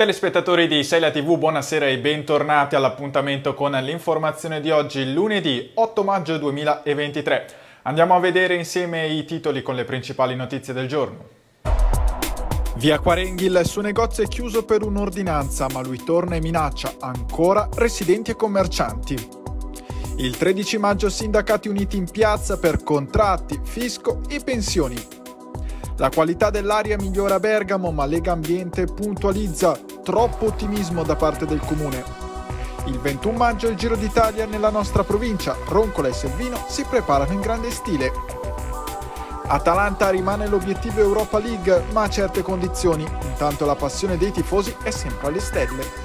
Telespettatori di Seila TV, buonasera e bentornati all'appuntamento con l'informazione di oggi, lunedì 8 maggio 2023. Andiamo a vedere insieme i titoli con le principali notizie del giorno. Via Quarenghi, il suo negozio è chiuso per un'ordinanza, ma lui torna e minaccia ancora residenti e commercianti. Il 13 maggio sindacati uniti in piazza per contratti, fisco e pensioni. La qualità dell'aria migliora a Bergamo, ma Lega Ambiente puntualizza troppo ottimismo da parte del comune. Il 21 maggio il Giro d'Italia nella nostra provincia, Roncola e Selvino si preparano in grande stile. Atalanta rimane l'obiettivo Europa League, ma a certe condizioni, intanto la passione dei tifosi è sempre alle stelle.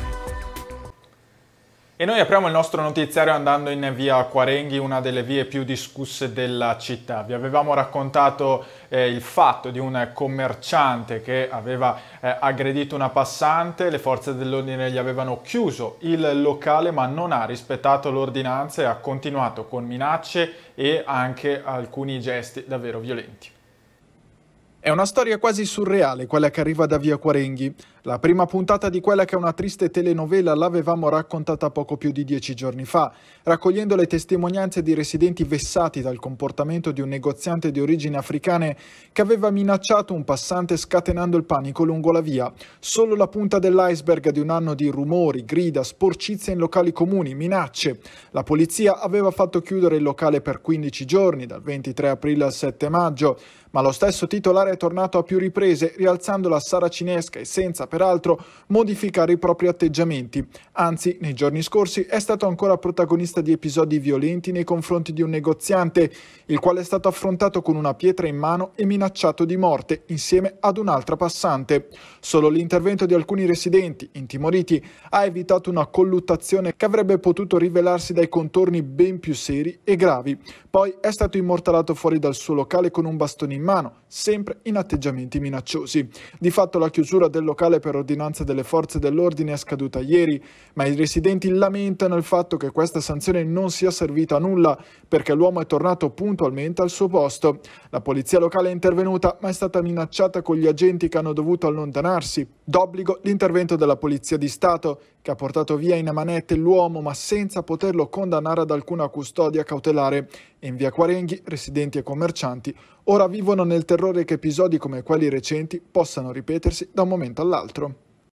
E noi apriamo il nostro notiziario andando in via Quarenghi, una delle vie più discusse della città. Vi avevamo raccontato il fatto di un commerciante che aveva aggredito una passante, le forze dell'ordine gli avevano chiuso il locale ma non ha rispettato l'ordinanza e ha continuato con minacce e anche alcuni gesti davvero violenti. È una storia quasi surreale quella che arriva da via Quarenghi. La prima puntata di quella che è una triste telenovela l'avevamo raccontata poco più di 10 giorni fa, raccogliendo le testimonianze di residenti vessati dal comportamento di un negoziante di origini africane che aveva minacciato un passante scatenando il panico lungo la via. Solo la punta dell'iceberg di un anno di rumori, grida, sporcizia in locali comuni, minacce. La polizia aveva fatto chiudere il locale per 15 giorni, dal 23 aprile al 7 maggio, ma lo stesso titolare è tornato a più riprese, rialzando la saracinesca e senza, peraltro, modificare i propri atteggiamenti. Anzi, nei giorni scorsi è stato ancora protagonista di episodi violenti nei confronti di un negoziante, il quale è stato affrontato con una pietra in mano e minacciato di morte insieme ad un'altra passante. Solo l'intervento di alcuni residenti, intimoriti, ha evitato una colluttazione che avrebbe potuto rivelarsi dai contorni ben più seri e gravi. Poi è stato immortalato fuori dal suo locale con un bastone in mano, sempre in atteggiamenti minacciosi. Di fatto la chiusura del locale per ordinanza delle forze dell'ordine è scaduta ieri, ma i residenti lamentano il fatto che questa sanzione non sia servita a nulla perché l'uomo è tornato puntualmente al suo posto. La polizia locale è intervenuta, ma è stata minacciata con gli agenti che hanno dovuto allontanarsi. D'obbligo l'intervento della Polizia di Stato, che ha portato via in manette l'uomo ma senza poterlo condannare ad alcuna custodia cautelare. E in via Quarenghi, residenti e commercianti ora vivono nel terrore che episodi come quelli recenti possano ripetersi da un momento all'altro.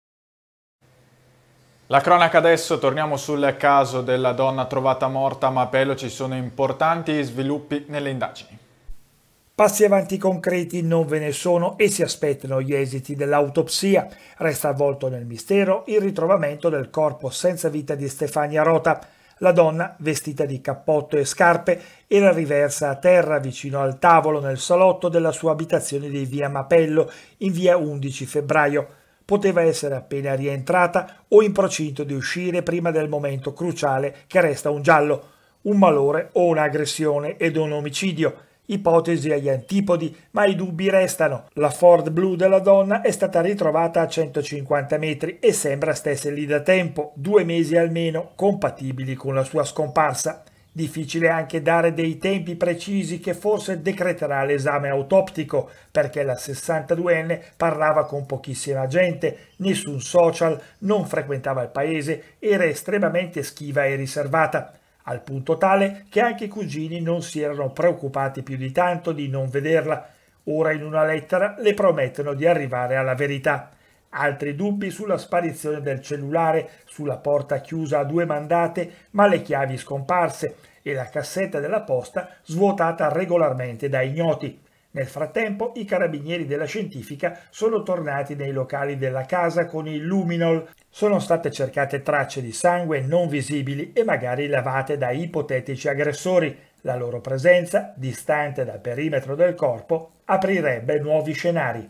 La cronaca adesso, torniamo sul caso della donna trovata morta a Mapello, ci sono importanti sviluppi nelle indagini. Passi avanti concreti non ve ne sono e si aspettano gli esiti dell'autopsia. Resta avvolto nel mistero il ritrovamento del corpo senza vita di Stefania Rota. La donna, vestita di cappotto e scarpe, era riversa a terra vicino al tavolo nel salotto della sua abitazione di via Mapello, in via 11 febbraio. Poteva essere appena rientrata o in procinto di uscire prima del momento cruciale che resta un giallo, un malore o un'aggressione ed un omicidio. Ipotesi agli antipodi, ma i dubbi restano. La Ford blu della donna è stata ritrovata a 150 metri e sembra stesse lì da tempo, 2 mesi almeno, compatibili con la sua scomparsa. Difficile anche dare dei tempi precisi che forse decreterà l'esame autoptico, perché la 62enne parlava con pochissima gente, nessun social, non frequentava il paese, era estremamente schiva e riservata. Al punto tale che anche i cugini non si erano preoccupati più di tanto di non vederla. Ora in una lettera le promettono di arrivare alla verità. Altri dubbi sulla sparizione del cellulare, sulla porta chiusa a 2 mandate ma le chiavi scomparse e la cassetta della posta svuotata regolarmente da ignoti. Nel frattempo i carabinieri della scientifica sono tornati nei locali della casa con il luminol. Sono state cercate tracce di sangue non visibili e magari lavate da ipotetici aggressori. La loro presenza, distante dal perimetro del corpo, aprirebbe nuovi scenari.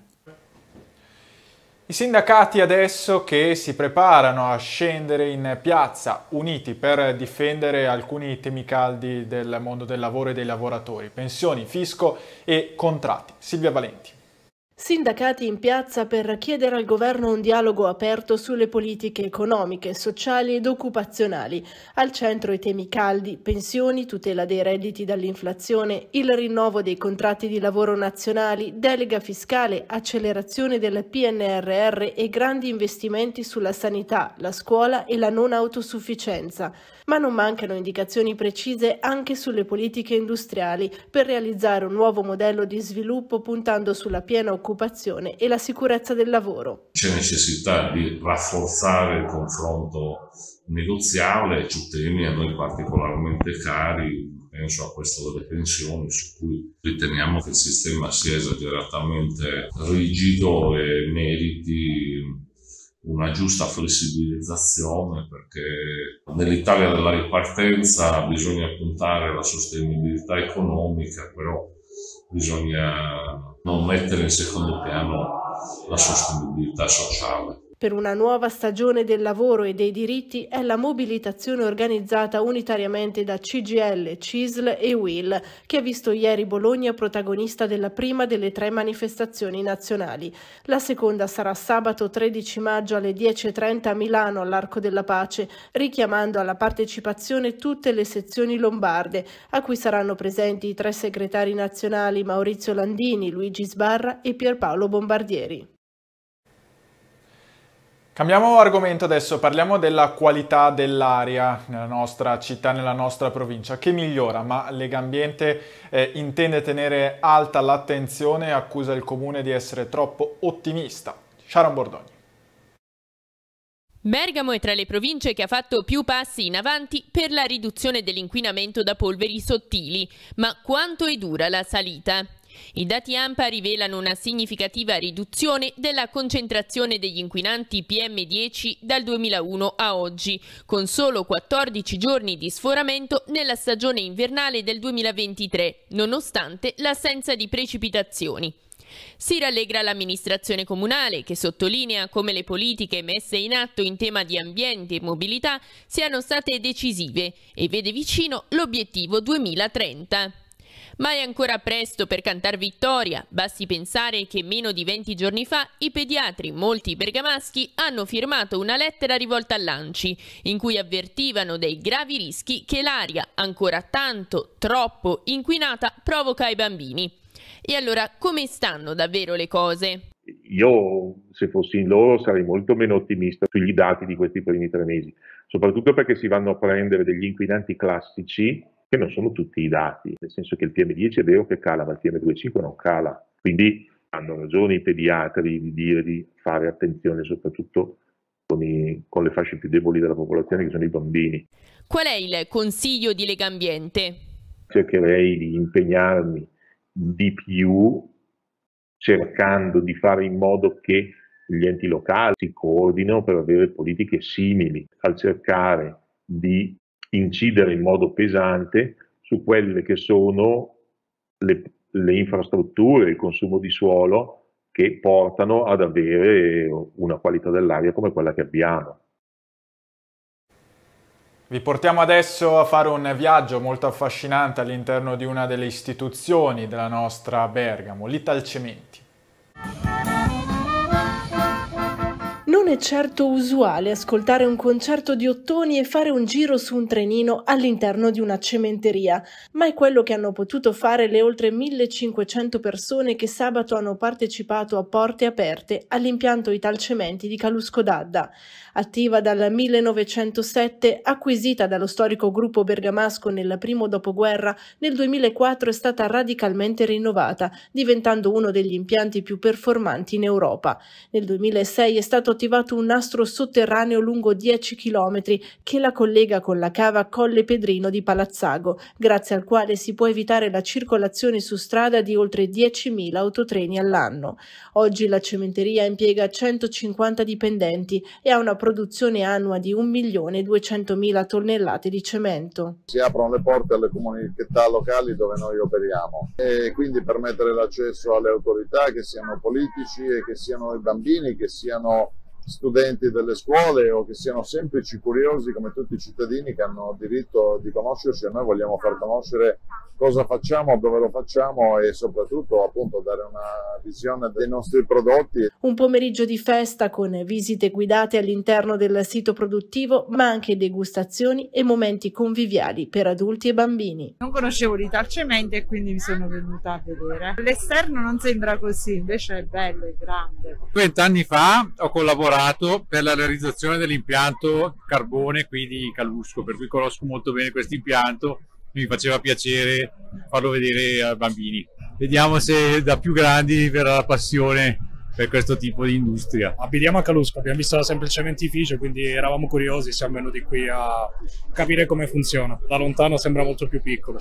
I sindacati adesso che si preparano a scendere in piazza, uniti per difendere alcuni temi caldi del mondo del lavoro e dei lavoratori, pensioni, fisco e contratti. Silvia Valenti. Sindacati in piazza per chiedere al governo un dialogo aperto sulle politiche economiche, sociali ed occupazionali. Al centro i temi caldi, pensioni, tutela dei redditi dall'inflazione, il rinnovo dei contratti di lavoro nazionali, delega fiscale, accelerazione del PNRR e grandi investimenti sulla sanità, la scuola e la non autosufficienza. Ma non mancano indicazioni precise anche sulle politiche industriali per realizzare un nuovo modello di sviluppo puntando sulla piena occupazione e la sicurezza del lavoro. C'è necessità di rafforzare il confronto negoziale su temi a noi particolarmente cari, penso a questo delle pensioni, su cui riteniamo che il sistema sia esageratamente rigido e meriti una giusta flessibilizzazione, perché nell'Italia della ripartenza bisogna puntare alla sostenibilità economica, però bisogna non mettere in secondo piano la sostenibilità sociale. Per una nuova stagione del lavoro e dei diritti è la mobilitazione organizzata unitariamente da CGIL, CISL e UIL, che ha visto ieri Bologna protagonista della prima delle 3 manifestazioni nazionali. La seconda sarà sabato 13 maggio alle 10:30 a Milano all'Arco della Pace, richiamando alla partecipazione tutte le sezioni lombarde, a cui saranno presenti i 3 segretari nazionali Maurizio Landini, Luigi Sbarra e Pierpaolo Bombardieri. Cambiamo argomento adesso, parliamo della qualità dell'aria nella nostra città, nella nostra provincia, che migliora, ma Legambiente intende tenere alta l'attenzione e accusa il comune di essere troppo ottimista. Sharon Bordogni. Bergamo è tra le province che ha fatto più passi in avanti per la riduzione dell'inquinamento da polveri sottili, ma quanto è dura la salita? I dati ANPA rivelano una significativa riduzione della concentrazione degli inquinanti PM10 dal 2001 a oggi, con solo 14 giorni di sforamento nella stagione invernale del 2023, nonostante l'assenza di precipitazioni. Si rallegra l'amministrazione comunale, che sottolinea come le politiche messe in atto in tema di ambiente e mobilità siano state decisive e vede vicino l'obiettivo 2030. Ma è ancora presto per cantar vittoria, basti pensare che meno di 20 giorni fa i pediatri, molti bergamaschi, hanno firmato una lettera rivolta all'ANCI, in cui avvertivano dei gravi rischi che l'aria, ancora tanto, troppo inquinata, provoca ai bambini. E allora, come stanno davvero le cose? Io, se fossi in loro, sarei molto meno ottimista sugli dati di questi primi 3 mesi, soprattutto perché si vanno a prendere degli inquinanti classici che non sono tutti i dati, nel senso che il PM10 è vero che cala, ma il PM2,5 non cala. Quindi hanno ragione i pediatri di dire di fare attenzione soprattutto con le fasce più deboli della popolazione, che sono i bambini. Qual è il consiglio di Legambiente? Cercherei di impegnarmi di più, cercando di fare in modo che gli enti locali si coordinino per avere politiche simili, al cercare di incidere in modo pesante su quelle che sono le infrastrutture, il consumo di suolo che portano ad avere una qualità dell'aria come quella che abbiamo. Vi portiamo adesso a fare un viaggio molto affascinante all'interno di una delle istituzioni della nostra Bergamo, l'Italcementi. Non è certo usuale ascoltare un concerto di ottoni e fare un giro su un trenino all'interno di una cementeria, ma è quello che hanno potuto fare le oltre 1500 persone che sabato hanno partecipato a porte aperte all'impianto Italcementi di Calusco d'Adda. Attiva dal 1907, acquisita dallo storico gruppo bergamasco nel primo dopoguerra, nel 2004 è stata radicalmente rinnovata, diventando uno degli impianti più performanti in Europa. Nel 2006 è stato attivato un nastro sotterraneo lungo 10 km che la collega con la cava Colle Pedrino di Palazzago, grazie al quale si può evitare la circolazione su strada di oltre 10.000 autotreni all'anno. Oggi la cementeria impiega 150 dipendenti e ha una produzione annua di 1.200.000 tonnellate di cemento. Si aprono le porte alle comunità locali dove noi operiamo e quindi permettere l'accesso alle autorità, che siano politici e che siano i bambini, che siano studenti delle scuole o che siano semplici curiosi come tutti i cittadini che hanno diritto di conoscersi. Noi vogliamo far conoscere cosa facciamo, dove lo facciamo e soprattutto appunto dare una visione dei nostri prodotti. Un pomeriggio di festa con visite guidate all'interno del sito produttivo, ma anche degustazioni e momenti conviviali per adulti e bambini. Non conoscevo l'Italcementi e quindi mi sono venuta a vedere. L'esterno non sembra così, invece è bello, è grande. 20 anni fa ho collaborato per la realizzazione dell'impianto carbone qui di Calusco, per cui conosco molto bene questo impianto. Mi faceva piacere farlo vedere ai bambini. Vediamo se da più grandi verrà la passione per questo tipo di industria. Abitiamo a Calusco, abbiamo visto la semplice cementificio, quindi eravamo curiosi, siamo venuti qui a capire come funziona. Da lontano sembra molto più piccolo.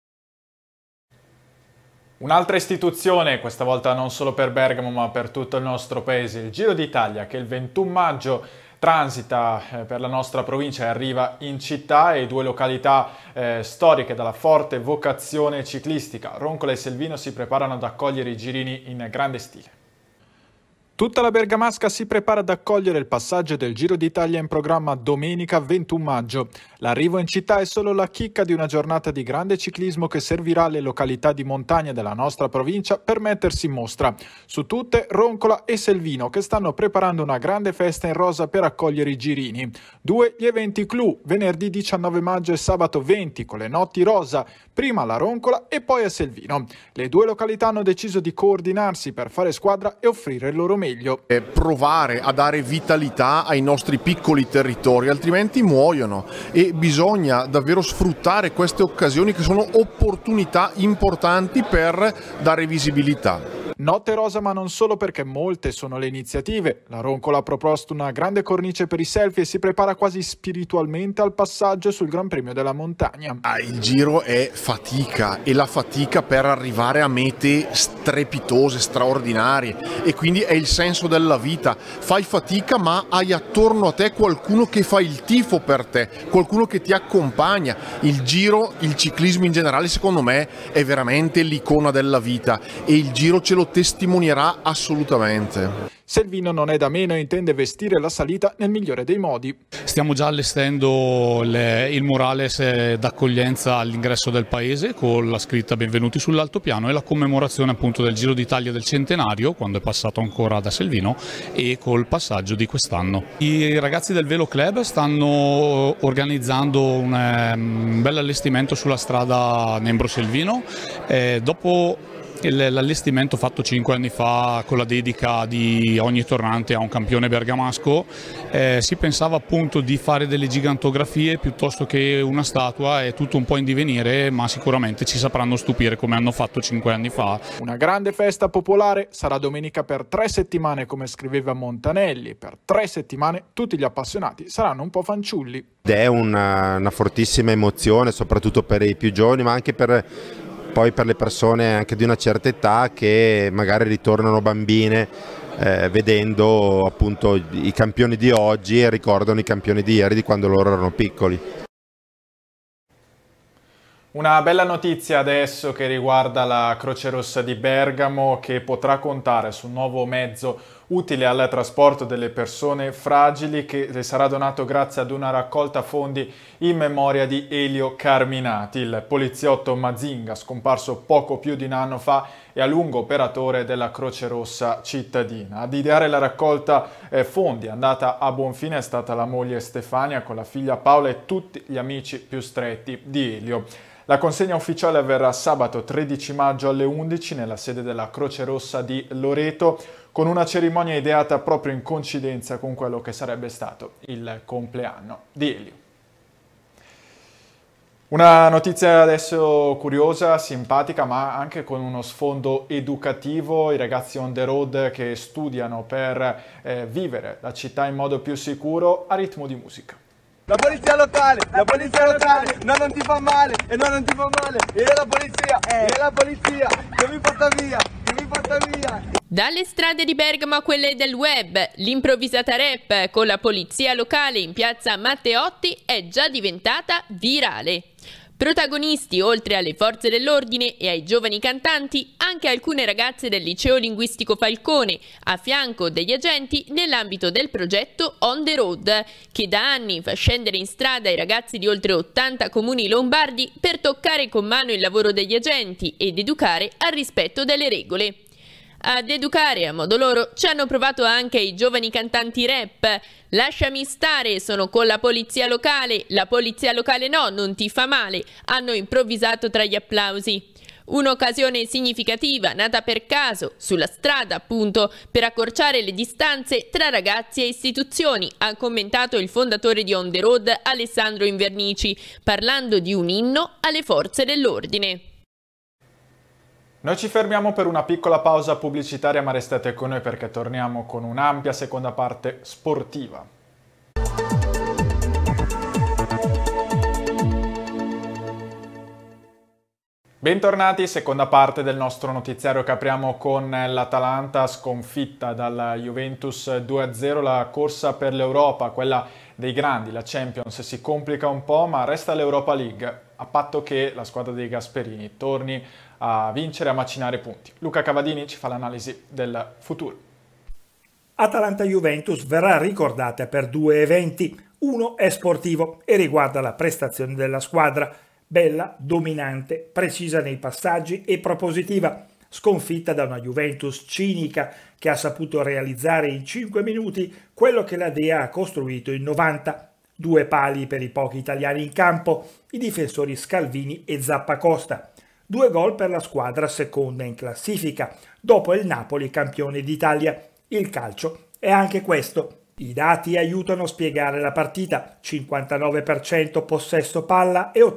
Un'altra istituzione, questa volta non solo per Bergamo ma per tutto il nostro paese, il Giro d'Italia, che il 21 maggio transita per la nostra provincia e arriva in città, e 2 località storiche dalla forte vocazione ciclistica, Roncola e Selvino, si preparano ad accogliere i girini in grande stile. Tutta la bergamasca si prepara ad accogliere il passaggio del Giro d'Italia in programma domenica 21 maggio. L'arrivo in città è solo la chicca di una giornata di grande ciclismo che servirà alle località di montagna della nostra provincia per mettersi in mostra. Su tutte Roncola e Selvino, che stanno preparando una grande festa in rosa per accogliere i girini. 2 gli eventi clou, venerdì 19 maggio e sabato 20 con le notti rosa, prima alla Roncola e poi a Selvino. Le 2 località hanno deciso di coordinarsi per fare squadra e offrire il loro meglio. Provare a dare vitalità ai nostri piccoli territori, altrimenti muoiono, e bisogna davvero sfruttare queste occasioni che sono opportunità importanti per dare visibilità. Notte rosa, ma non solo, perché molte sono le iniziative. La Roncola ha proposto una grande cornice per i selfie e si prepara quasi spiritualmente al passaggio sul Gran Premio della Montagna. Il Giro è fatica, e la fatica per arrivare a mete strepitose, straordinarie, e quindi è il senso della vita. Fai fatica ma hai attorno a te qualcuno che fa il tifo per te, qualcuno che ti accompagna. Il Giro, il ciclismo in generale, secondo me è veramente l'icona della vita, e il Giro ce lo testimonierà assolutamente. Selvino non è da meno e intende vestire la salita nel migliore dei modi. Stiamo già allestendo il murales d'accoglienza all'ingresso del paese con la scritta "Benvenuti sull'altopiano" e la commemorazione appunto del Giro d'Italia del centenario, quando è passato ancora da Selvino, e col passaggio di quest'anno. I ragazzi del Velo Club stanno organizzando un bel allestimento sulla strada Nembro-Selvino. Dopo l'allestimento fatto 5 anni fa con la dedica di ogni tornante a un campione bergamasco, si pensava appunto di fare delle gigantografie piuttosto che una statua. È tutto un po' in divenire, ma sicuramente ci sapranno stupire come hanno fatto 5 anni fa. Una grande festa popolare sarà domenica per 3 settimane, come scriveva Montanelli. Per 3 settimane tutti gli appassionati saranno un po' fanciulli. Ed è una fortissima emozione, soprattutto per i più giovani, ma anche per le persone anche di una certa età che magari ritornano bambine vedendo appunto i campioni di oggi e ricordano i campioni di ieri, di quando loro erano piccoli. Una bella notizia adesso che riguarda la Croce Rossa di Bergamo, che potrà contare su un nuovo mezzo utile al trasporto delle persone fragili, che le sarà donato grazie ad una raccolta fondi in memoria di Elio Carminati, il poliziotto Mazinga, scomparso poco più di un anno fa e a lungo operatore della Croce Rossa cittadina. Ad ideare la raccolta fondi andata a buon fine è stata la moglie Stefania con la figlia Paola e tutti gli amici più stretti di Elio. La consegna ufficiale avverrà sabato 13 maggio alle 11 nella sede della Croce Rossa di Loreto, con una cerimonia ideata proprio in coincidenza con quello che sarebbe stato il compleanno di Elio. Una notizia adesso curiosa, simpatica, ma anche con uno sfondo educativo. I ragazzi on the road che studiano per vivere la città in modo più sicuro a ritmo di musica. La polizia locale, no, non ti fa male, e no, non ti fa male, e la polizia, che mi porta via. Dalle strade di Bergamo a quelle del web, l'improvvisata rap con la polizia locale in piazza Matteotti è già diventata virale. Protagonisti, oltre alle forze dell'ordine e ai giovani cantanti, anche alcune ragazze del liceo linguistico Falcone, a fianco degli agenti nell'ambito del progetto On the Road, che da anni fa scendere in strada i ragazzi di oltre 80 comuni lombardi per toccare con mano il lavoro degli agenti ed educare al rispetto delle regole. Ad educare a modo loro ci hanno provato anche i giovani cantanti rap. Lasciami stare, sono con la polizia locale no, non ti fa male, hanno improvvisato tra gli applausi. Un'occasione significativa, nata per caso, sulla strada appunto, per accorciare le distanze tra ragazzi e istituzioni, ha commentato il fondatore di On the Road, Alessandro Invernici, parlando di un inno alle forze dell'ordine. Noi ci fermiamo per una piccola pausa pubblicitaria, ma restate con noi perché torniamo con un'ampia seconda parte sportiva. Bentornati, seconda parte del nostro notiziario che apriamo con l'Atalanta sconfitta dalla Juventus 2-0, la corsa per l'Europa, quella dei grandi, la Champions, si complica un po', ma resta l'Europa League, a patto che la squadra dei Gasperini torni a vincere e a macinare punti. Luca Cavadini ci fa l'analisi del futuro. Atalanta-Juventus verrà ricordata per due eventi. Uno è sportivo e riguarda la prestazione della squadra. Bella, dominante, precisa nei passaggi e propositiva. Sconfitta da una Juventus cinica che ha saputo realizzare in 5 minuti quello che la Dea ha costruito in 90. 2 pali per i pochi italiani in campo, i difensori Scalvini e Zappacosta. 2 gol per la squadra seconda in classifica, dopo il Napoli campione d'Italia. Il calcio è anche questo. I dati aiutano a spiegare la partita: 59% possesso palla e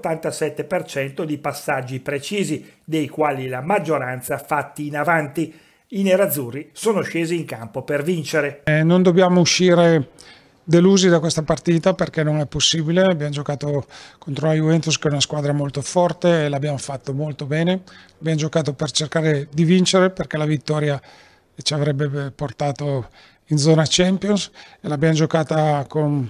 87% di passaggi precisi, dei quali la maggioranza fatti in avanti. I nerazzurri sono scesi in campo per vincere. Non dobbiamo uscire delusi da questa partita perché non è possibile. Abbiamo giocato contro la Juventus, che è una squadra molto forte, e l'abbiamo fatto molto bene. Abbiamo giocato per cercare di vincere, perché la vittoria ci avrebbe portato in zona Champions, e l'abbiamo giocata con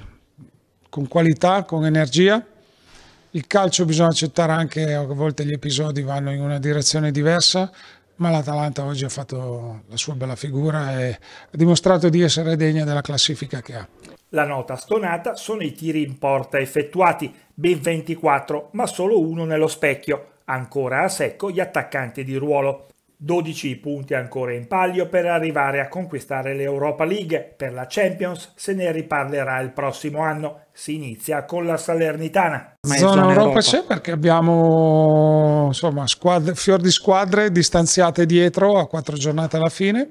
qualità, con energia. Il calcio bisogna accettare anche che a volte gli episodi vanno in una direzione diversa, ma l'Atalanta oggi ha fatto la sua bella figura e ha dimostrato di essere degna della classifica che ha. La nota stonata sono i tiri in porta effettuati, ben 24, ma solo uno nello specchio. Ancora a secco gli attaccanti di ruolo. 12 punti ancora in palio per arrivare a conquistare l'Europa League. Per la Champions se ne riparlerà il prossimo anno. Si inizia con la Salernitana. Zona Europa c'è perché abbiamo fior di squadre distanziate dietro a 4 giornate alla fine.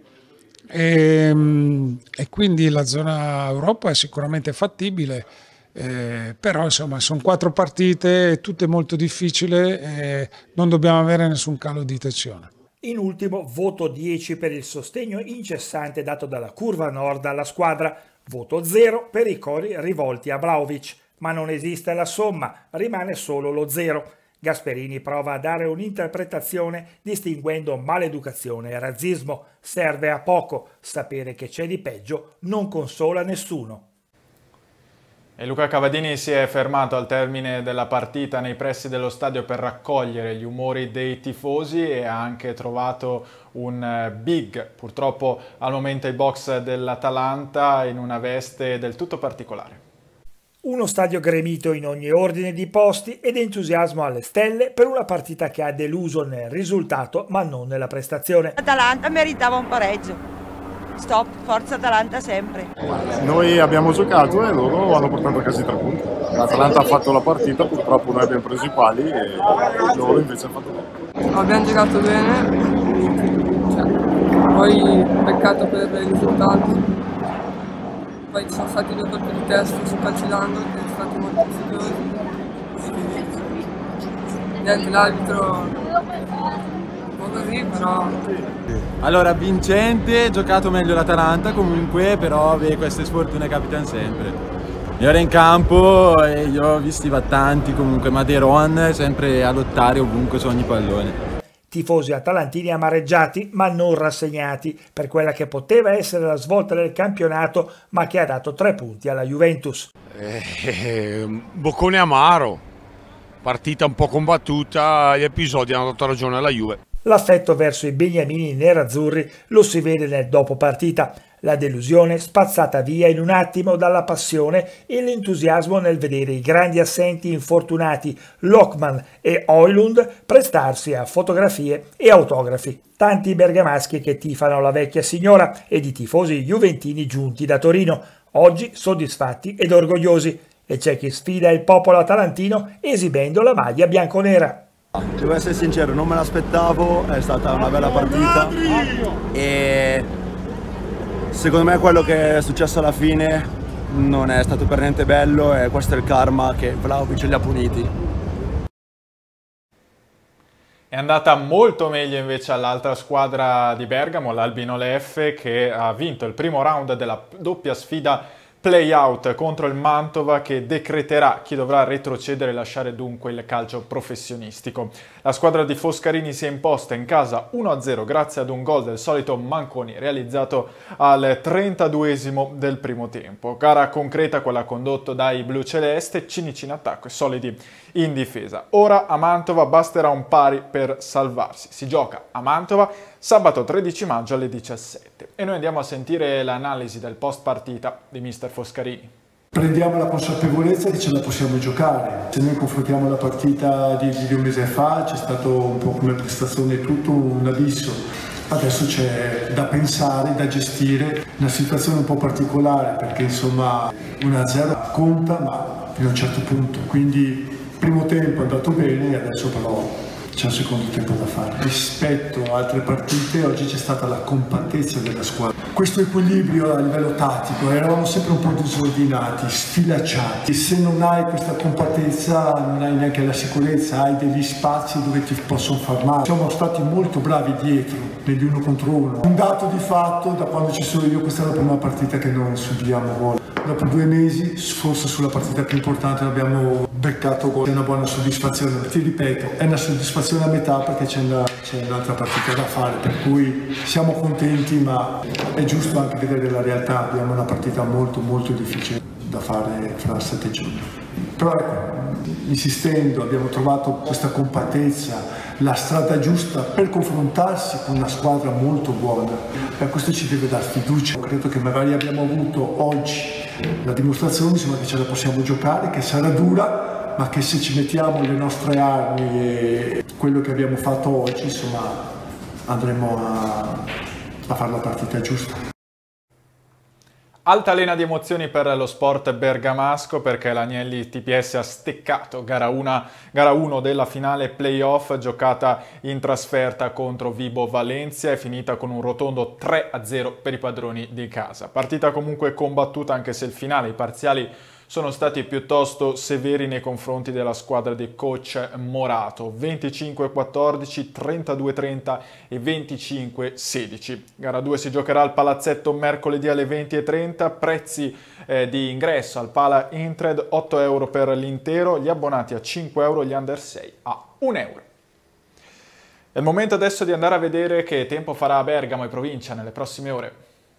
E quindi la zona Europa è sicuramente fattibile, però insomma sono 4 partite, tutte molto difficili, e non dobbiamo avere nessun calo di tensione. In ultimo, voto 10 per il sostegno incessante dato dalla curva nord alla squadra, voto 0 per i cori rivolti a Vlahovic, ma non esiste la somma, rimane solo lo 0. Gasperini prova a dare un'interpretazione distinguendo maleducazione e razzismo. Serve a poco, sapere che c'è di peggio non consola nessuno. E Luca Cavadini si è fermato al termine della partita nei pressi dello stadio per raccogliere gli umori dei tifosi e ha anche trovato un big, purtroppo al momento ai box dell'Atalanta, in una veste del tutto particolare. Uno stadio gremito in ogni ordine di posti ed entusiasmo alle stelle per una partita che ha deluso nel risultato ma non nella prestazione. L'Atalanta meritava un pareggio. Stop, forza Atalanta sempre. Noi abbiamo giocato e loro hanno portato a casa i 3 punti. L'Atalanta ha fatto la partita, purtroppo noi abbiamo preso i pali e loro invece hanno fatto bene. Abbiamo giocato bene, poi peccato per il risultato. Poi ci sono stati 2 colpi di testa su Calcidando, che sono stati molto fastidiosi. Niente, l'arbitro un po' così, però... Allora, vincente, giocato meglio l'Atalanta comunque, però queste sfortune capitano sempre. Io ero in campo e io ho visto i battanti comunque, ma De Rohan sempre a lottare ovunque su ogni pallone. Tifosi atalantini amareggiati ma non rassegnati per quella che poteva essere la svolta del campionato, ma che ha dato 3 punti alla Juventus. Boccone amaro, Partita un po' combattuta, gli episodi hanno dato ragione alla Juve. L'affetto verso i beniamini nerazzurri lo si vede nel dopo partita. La delusione spazzata via in un attimo dalla passione e l'entusiasmo nel vedere i grandi assenti infortunati Lockman e Højlund prestarsi a fotografie e autografi. Tanti bergamaschi che tifano la vecchia signora ed i tifosi juventini giunti da Torino, oggi soddisfatti ed orgogliosi. E c'è chi sfida il popolo atalantino esibendo la maglia bianconera. Devo essere sincero, non me l'aspettavo, è stata una bella partita e secondo me quello che è successo alla fine non è stato per niente bello e questo è il karma che Vlahovic li ha puniti. È andata molto meglio invece all'altra squadra di Bergamo, l'Albino Leffe, che ha vinto il primo round della doppia sfida play-out contro il Mantova, che decreterà chi dovrà retrocedere e lasciare dunque il calcio professionistico. La squadra di Foscarini si è imposta in casa 1-0 grazie ad un gol del solito Manconi realizzato al 32esimo del primo tempo. Gara concreta quella condotta dai bluceleste, cinici in attacco e solidi in difesa. Ora a Mantova basterà un pari per salvarsi. Si gioca a Mantova sabato 13 maggio alle 17. E noi andiamo a sentire l'analisi del post partita di mister Foscarini. Prendiamo la consapevolezza che ce la possiamo giocare. Se noi confrontiamo la partita di un mese fa, c'è stato un po' come prestazione tutto un abisso. Adesso c'è da pensare, da gestire, una situazione un po' particolare perché insomma 1-0 conta ma fino a un certo punto. Quindi il primo tempo è andato bene, adesso però c'è un secondo tempo da fare. Rispetto a altre partite, oggi c'è stata la compattezza della squadra. Questo equilibrio a livello tattico, eravamo sempre un po' disordinati, sfilacciati. Se non hai questa compattezza, non hai neanche la sicurezza, hai degli spazi dove ti possono far male. Siamo stati molto bravi dietro, negli 1 contro 1. Un dato di fatto, da quando ci sono io, questa è la prima partita che non subiamo gol. Dopo 2 mesi, forse sulla partita più importante, abbiamo beccato gol. È una buona soddisfazione. Ti ripeto, è una soddisfazione a metà perché c'è un'altra partita da fare, per cui siamo contenti, ma è giusto anche vedere la realtà. Abbiamo una partita molto molto difficile da fare fra 7 giorni. Però ecco, insistendo, abbiamo trovato questa compattezza, la strada giusta per confrontarsi con una squadra molto buona. E questo ci deve dare fiducia. Credo che magari abbiamo avuto oggi la dimostrazione, insomma, che ce la possiamo giocare, che sarà dura, ma che se ci mettiamo le nostre armi e quello che abbiamo fatto oggi, insomma, andremo a fare la partita giusta. Altalena di emozioni per lo sport bergamasco, perché l'Agnelli TPS ha steccato gara 1 della finale playoff giocata in trasferta contro Vibo Valencia, è finita con un rotondo 3-0 per i padroni di casa. Partita comunque combattuta, anche se il finale, i parziali sono stati piuttosto severi nei confronti della squadra di coach Morato, 25-14, 32-30 e 25-16. Gara 2 si giocherà al Palazzetto mercoledì alle 20:30, prezzi di ingresso al Pala Intred, 8 euro per l'intero, gli abbonati a 5 euro, gli under 6 a 1 euro. È il momento adesso di andare a vedere che tempo farà a Bergamo e provincia nelle prossime ore.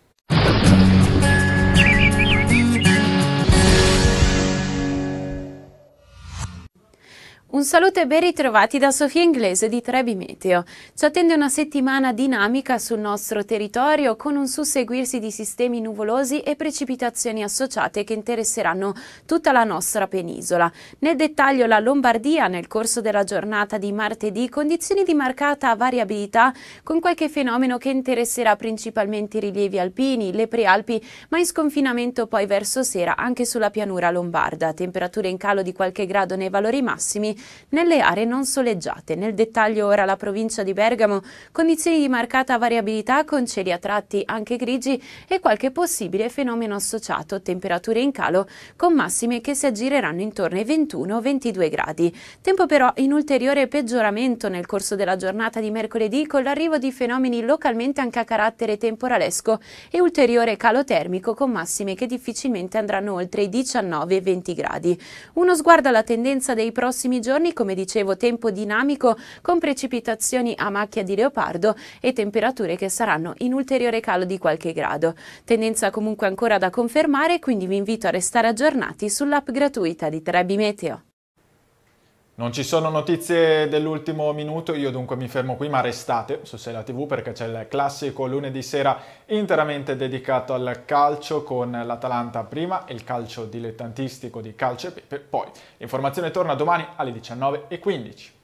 Un saluto e ben ritrovati da Sofia Inglese di Trebi Meteo. Ci attende una settimana dinamica sul nostro territorio con un susseguirsi di sistemi nuvolosi e precipitazioni associate che interesseranno tutta la nostra penisola. Nel dettaglio la Lombardia nel corso della giornata di martedì, condizioni di marcata variabilità con qualche fenomeno che interesserà principalmente i rilievi alpini, le prealpi, ma in sconfinamento poi verso sera anche sulla pianura lombarda. Temperature in calo di qualche grado nei valori massimi nelle aree non soleggiate. Nel dettaglio ora la provincia di Bergamo, condizioni di marcata variabilità con cieli a tratti anche grigi e qualche possibile fenomeno associato, temperature in calo con massime che si aggireranno intorno ai 21-22 gradi. Tempo però in ulteriore peggioramento nel corso della giornata di mercoledì con l'arrivo di fenomeni localmente anche a carattere temporalesco e ulteriore calo termico con massime che difficilmente andranno oltre i 19-20 gradi. Uno sguardo alla tendenza dei prossimi giorni, come dicevo, tempo dinamico con precipitazioni a macchia di leopardo e temperature che saranno in ulteriore calo di qualche grado. Tendenza comunque ancora da confermare, quindi vi invito a restare aggiornati sull'app gratuita di Trebi Meteo. Non ci sono notizie dell'ultimo minuto, io dunque mi fermo qui, ma restate su Sei la TV perché c'è il classico lunedì sera interamente dedicato al calcio con l'Atalanta prima e il calcio dilettantistico di Calcio e Pepe poi. L'informazione torna domani alle 19:15.